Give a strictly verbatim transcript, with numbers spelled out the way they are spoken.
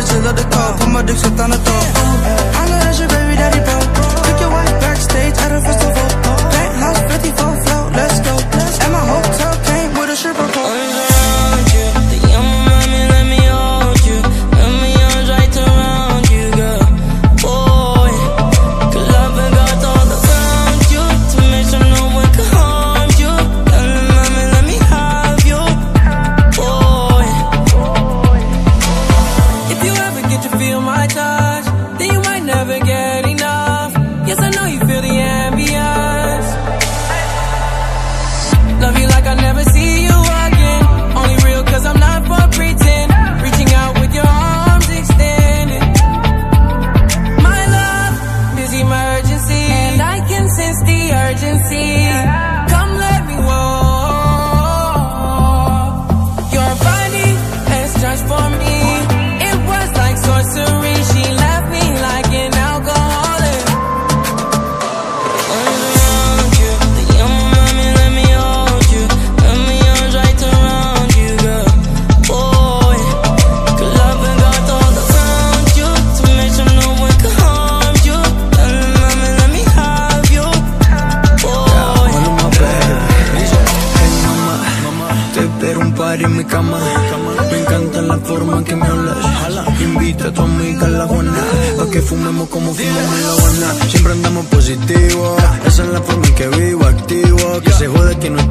still love the call. Put my dick sit on the door. I know that's your baby daddy, bro. Took your wife backstage at a festival. Penthouse fifty-four float, let's go. And my hotel came with a stripper pole. Always around you, the young mommy, let me hold you. Let me arms right around you, girl. Boy, good love and got all around you to make sure no one can harm you. Young mommy, let me have you, boy. If you ever get to feel my touch, then you might never get enough. Yes, I know you feel the ambience. Love you like I never see you again. Only real cause I'm not for pretend. Reaching out with your arms extended. My love is emergency, and I can sense the urgency. Come let me walk. Your body has transformed me. It was like sorcery. She left me like an alcoholic. Always around you, the young mommy, let me hold you. Let me arms right around you, girl. Boy, good love and got all around you to make sure no one can harm you. Young mommy, let me have you, boy. Bueno, my baby. Hey, mamá, te espero un par en mi cama. Me encanta la forma en que me hablas. Invita a tu amiga a la Juana, pa' que fumemos como fumamos en La Habana. Siempre andamos positivos, esa es la forma en que vivo, activo. Que se jode que no